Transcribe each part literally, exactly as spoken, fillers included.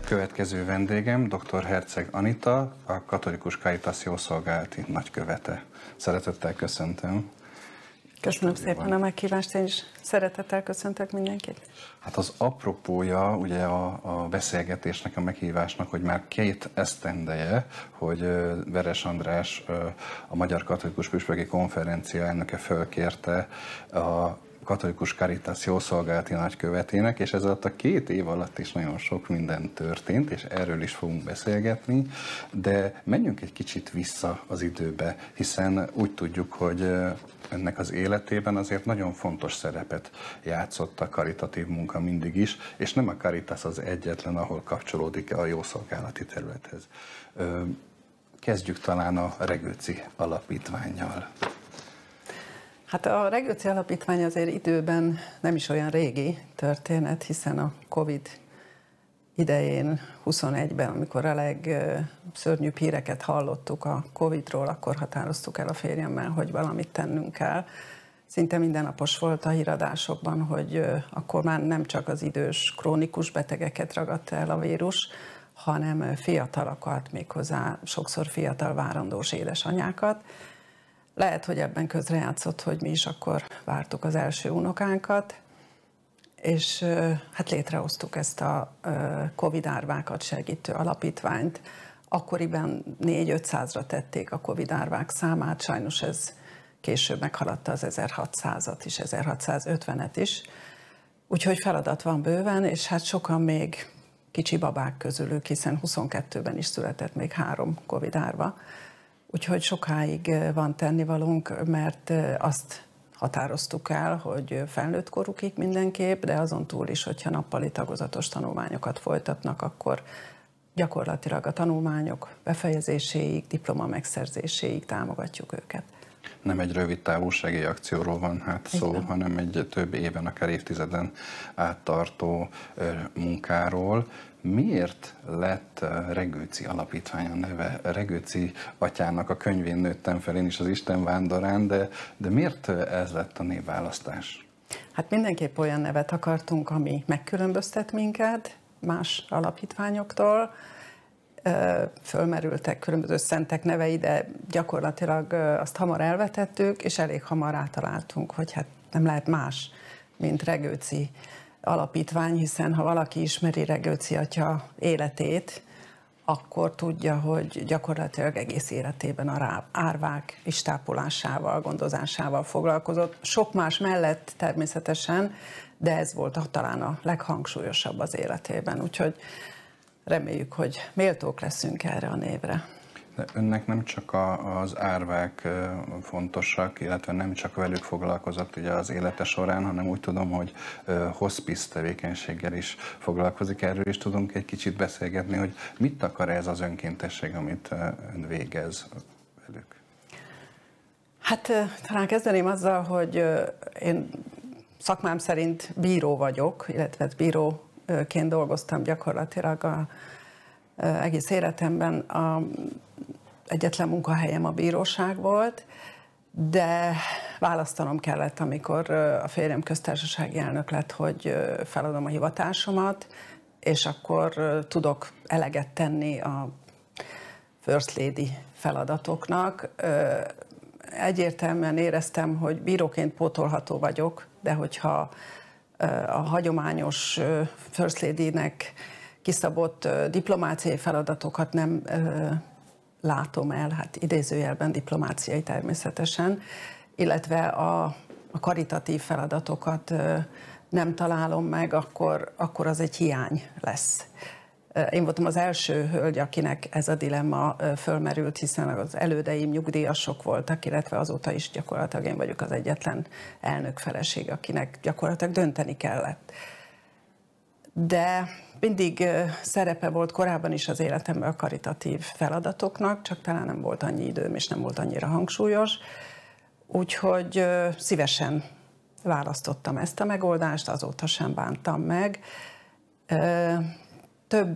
Következő vendégem dr. Herczeg Anita, a Katolikus Caritas jószolgálati nagykövete. Szeretettel köszöntöm. Köszönöm szépen a meghívást, én is szeretettel köszöntök mindenkit. Hát az apropója ugye a, a beszélgetésnek, a meghívásnak, hogy már két esztendeje, hogy Veres András, a Magyar Katolikus Püspöki Konferencia elnöke fölkérte a Katolikus Caritas jószolgálati nagykövetének, és ez alatt a két év alatt is nagyon sok minden történt, és erről is fogunk beszélgetni, de menjünk egy kicsit vissza az időbe, hiszen úgy tudjuk, hogy ennek az életében azért nagyon fontos szerepet játszott a karitatív munka mindig is, és nem a Caritas az egyetlen, ahol kapcsolódik a jószolgálati területhez. Kezdjük talán a Regőci Alapítvánnyal. Hát a Regőci Alapítvány azért időben nem is olyan régi történet, hiszen a Covid idején, huszonegyben, amikor a legszörnyűbb híreket hallottuk a Covidról, akkor határoztuk el a férjemmel, hogy valamit tennünk kell. Szinte mindennapos volt a híradásokban, hogy akkor már nem csak az idős, krónikus betegeket ragadta el a vírus, hanem fiatalokat, méghozzá sokszor fiatal várandós édesanyákat. Lehet, hogy ebben közrejátszott, hogy mi is akkor vártuk az első unokánkat, és hát létrehoztuk ezt a Covid árvákat segítő alapítványt. Akkoriban négy-ötszázra tették a Covid árvák számát, sajnos ez később meghaladta az ezerhatszázat is, ezerhatszázötvenet is. Úgyhogy feladat van bőven, és hát sokan még kicsi babák közülük, hiszen huszonkettőben is született még három Covid árva. Úgyhogy sokáig van tennivalónk, mert azt határoztuk el, hogy felnőtt korukig mindenképp, de azon túl is, hogyha nappali tagozatos tanulmányokat folytatnak, akkor gyakorlatilag a tanulmányok befejezéséig, diploma megszerzéséig támogatjuk őket. Nem egy rövid távú segélyakcióról van hát szó, igen, hanem egy több éven, akár évtizeden áttartó munkáról. Miért lett Regőci Alapítvány a neve? Regőci atyának a könyvén nőttem fel, én is az Isten vándorán, de, de miért ez lett a névválasztás? Hát mindenképp olyan nevet akartunk, ami megkülönböztet minket más alapítványoktól. Fölmerültek különböző szentek nevei, de gyakorlatilag azt hamar elvetettük, és elég hamar rátaláltunk, hogy hát nem lehet más, mint Regőci Alapítvány, hiszen ha valaki ismeri Regőci atya életét, akkor tudja, hogy gyakorlatilag egész életében a árvák istápolásával, gondozásával foglalkozott. Sok más mellett természetesen, de ez volt talán a leghangsúlyosabb az életében, úgyhogy reméljük, hogy méltók leszünk erre a névre. De önnek nem csak a, az árvák fontosak, illetve nem csak velük foglalkozott ugye az élete során, hanem úgy tudom, hogy hospice tevékenységgel is foglalkozik. Erről is tudunk egy kicsit beszélgetni, hogy mit akar ez az önkéntesség, amit ön végez velük? Hát talán kezdeném azzal, hogy én szakmám szerint bíró vagyok, illetve bíróként dolgoztam gyakorlatilag a egész életemben. A egyetlen munkahelyem a bíróság volt, de választanom kellett, amikor a férjem köztársasági elnök lett, hogy feladom a hivatásomat, és akkor tudok eleget tenni a First Lady feladatoknak. Egyértelműen éreztem, hogy bíróként pótolható vagyok, de hogyha a hagyományos First Lady-nek kiszabott diplomáciai feladatokat nem ö, látom el, hát idézőjelben diplomáciai természetesen, illetve a, a karitatív feladatokat ö, nem találom meg, akkor, akkor az egy hiány lesz. Én voltam az első hölgy, akinek ez a dilemma fölmerült, hiszen az elődeim nyugdíjasok voltak, illetve azóta is gyakorlatilag én vagyok az egyetlen elnök feleség, akinek gyakorlatilag dönteni kellett. De mindig szerepe volt korábban is az életemben a karitatív feladatoknak, csak talán nem volt annyi időm, és nem volt annyira hangsúlyos. Úgyhogy szívesen választottam ezt a megoldást, azóta sem bántam meg. Több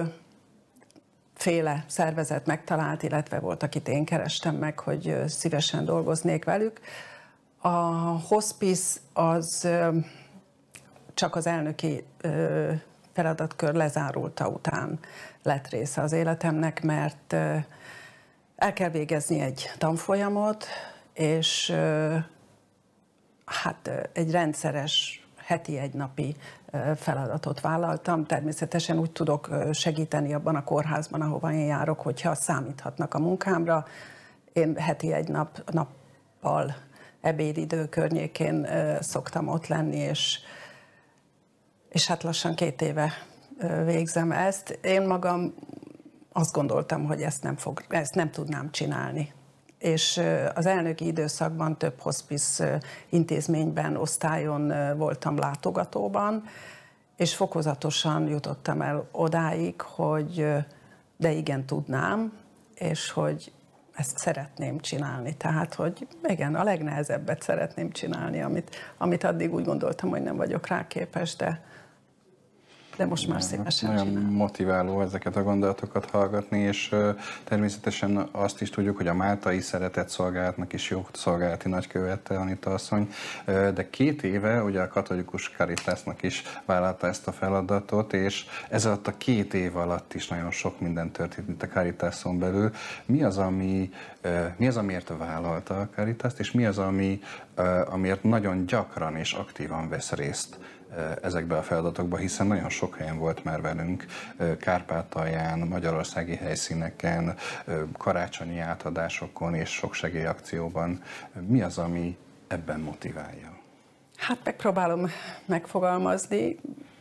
féle szervezet megtalált, illetve volt, akit én kerestem meg, hogy szívesen dolgoznék velük. A hospice az csak az elnöki feladatkör lezárulta után lett része az életemnek, mert el kell végezni egy tanfolyamot, és hát egy rendszeres heti egynapi feladatot vállaltam. Természetesen úgy tudok segíteni abban a kórházban, ahova én járok, hogyha számíthatnak a munkámra. Én heti egy nap, nappal ebédidő környékén szoktam ott lenni, és, és hát lassan két éve végzem ezt. Én magam azt gondoltam, hogy ezt nem, fog, ezt nem tudnám csinálni. És az elnöki időszakban több hospice intézményben, osztályon voltam látogatóban, és fokozatosan jutottam el odáig, hogy de igen, tudnám, és hogy ezt szeretném csinálni. Tehát, hogy igen, a legnehezebbet szeretném csinálni, amit, amit addig úgy gondoltam, hogy nem vagyok rá képes, de de most már szívesen Nagyon csinálom. motiváló ezeket a gondolatokat hallgatni, és uh, természetesen azt is tudjuk, hogy a máltai szeretett szolgálatnak is jó szolgálati nagykövete Anita asszony, uh, de két éve ugye a katolikus Caritasnak is vállalta ezt a feladatot, és ez alatt a két év alatt is nagyon sok minden történt itt a Caritason belül. Mi az, ami, uh, mi az amiért vállalta a Caritast, és mi az, ami, uh, amiért nagyon gyakran és aktívan vesz részt ezekbe a feladatokba, hiszen nagyon sok helyen volt már velünk, Kárpátalján, magyarországi helyszíneken, karácsonyi átadásokon és sok segélyakcióban. Mi az, ami ebben motiválja? Hát megpróbálom megfogalmazni.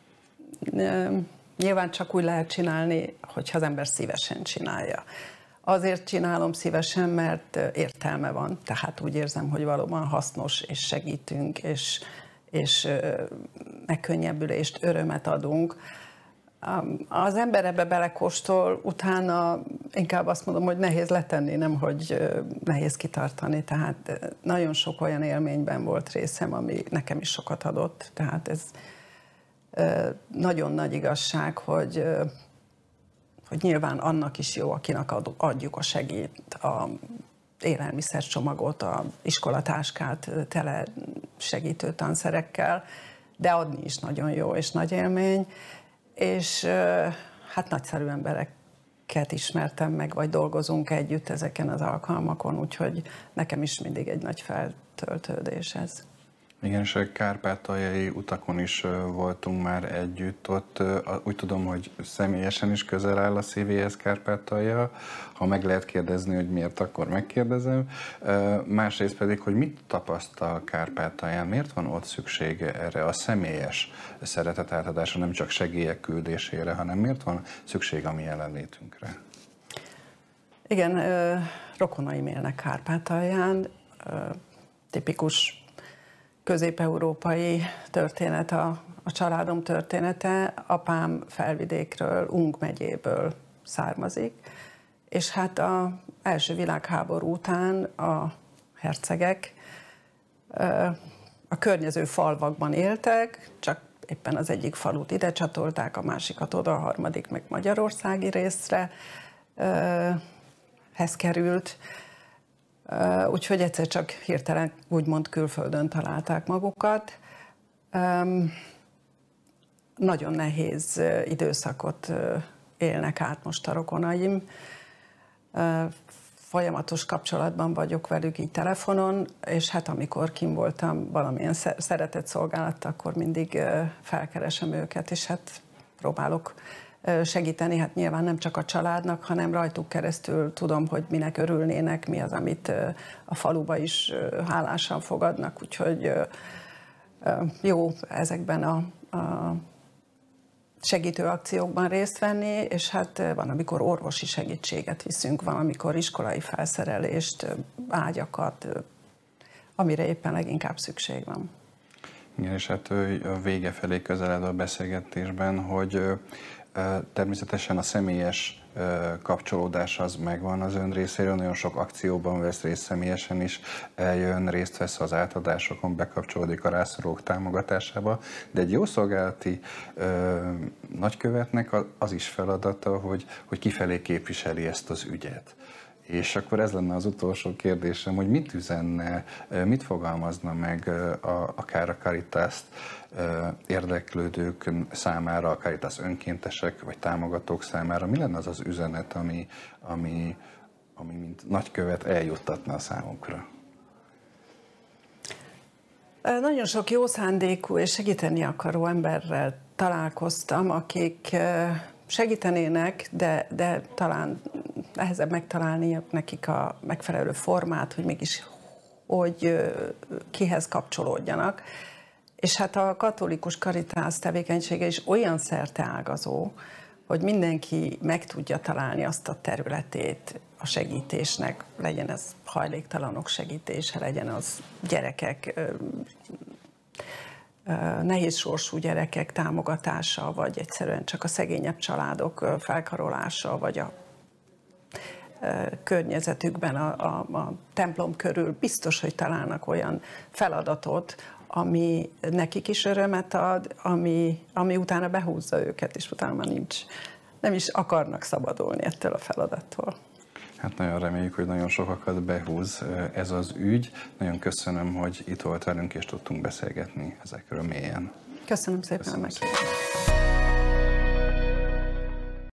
Nyilván csak úgy lehet csinálni, hogyha az ember szívesen csinálja. Azért csinálom szívesen, mert értelme van. Tehát úgy érzem, hogy valóban hasznos, és segítünk, és és megkönnyebbülést, örömet adunk. Az ember ebbe belekóstol, utána inkább azt mondom, hogy nehéz letenni, nem hogy nehéz kitartani. Tehát nagyon sok olyan élményben volt részem, ami nekem is sokat adott. Tehát ez nagyon nagy igazság, hogy, hogy nyilván annak is jó, akinek adjuk a segít, a élelmiszercsomagot, a iskolatáskát tele segítő tanszerekkel, de adni is nagyon jó és nagy élmény, és hát nagyszerű embereket ismertem meg, vagy dolgozunk együtt ezeken az alkalmakon, úgyhogy nekem is mindig egy nagy feltöltődés ez. Igen, és a kárpátaljai utakon is voltunk már együtt, ott úgy tudom, hogy személyesen is közel áll a szívéhez Kárpátalja. Ha meg lehet kérdezni, hogy miért, akkor megkérdezem. Másrészt pedig, hogy mit tapasztal Kárpátalján, miért van ott szüksége erre a személyes szeretetátadásra, nem csak segélyek küldésére, hanem miért van szükség a mi jelenlétünkre? Igen, rokonaim élnek Kárpátalján, tipikus közép-európai történet a, a családom története. Apám Felvidékről, Ung megyéből származik, és hát az első világháború után a hercegek a környező falvakban éltek, csak éppen az egyik falut ide csatolták, a másikat oda, a harmadik meg magyarországi részre hez került. Úgyhogy egyszer csak hirtelen úgymond külföldön találták magukat. Nagyon nehéz időszakot élnek át most a rokonaim. Folyamatos kapcsolatban vagyok velük így telefonon, és hát amikor kim voltam valamilyen szeretett szolgálat, akkor mindig felkeresem őket, és hát próbálok segíteni, hát nyilván nem csak a családnak, hanem rajtuk keresztül tudom, hogy minek örülnének, mi az, amit a faluba is hálásan fogadnak, úgyhogy jó ezekben a, a segítő akciókban részt venni, és hát van, amikor orvosi segítséget viszünk, van, amikor iskolai felszerelést, ágyakat, amire éppen leginkább szükség van. Igen, és hát a vége felé közeled a beszélgetésben, hogy természetesen a személyes kapcsolódás az megvan az ön részéről, nagyon sok akcióban vesz részt személyesen is, eljön, részt vesz az átadásokon, bekapcsolódik a rászorulók támogatásába, de egy jó szolgálati ö, nagykövetnek az is feladata, hogy, hogy kifelé képviseli ezt az ügyet. És akkor ez lenne az utolsó kérdésem, hogy mit üzenne, mit fogalmazna meg a, akár a Caritaszt érdeklődők számára, a Caritas önkéntesek vagy támogatók számára, mi lenne az az üzenet, ami, ami, ami mint nagykövet eljuttatna a számukra? Nagyon sok jó szándékú és segíteni akaró emberrel találkoztam, akik segítenének, de, de talán nehezebb megtalálni nekik a megfelelő formát, hogy mégis hogy kihez kapcsolódjanak. És hát a katolikus Caritas tevékenysége is olyan szerteágazó, hogy mindenki meg tudja találni azt a területét a segítésnek, legyen ez hajléktalanok segítése, legyen az gyerekek, nehéz sorsú gyerekek támogatása, vagy egyszerűen csak a szegényebb családok felkarolása, vagy a környezetükben, a, a, a templom körül biztos, hogy találnak olyan feladatot, ami nekik is örömet ad, ami, ami utána behúzza őket, és utána már nincs, nem is akarnak szabadulni ettől a feladattól. Hát nagyon reméljük, hogy nagyon sokakat behúz ez az ügy. Nagyon köszönöm, hogy itt volt velünk, és tudtunk beszélgetni ezekről mélyen. Köszönöm szépen a meghívást.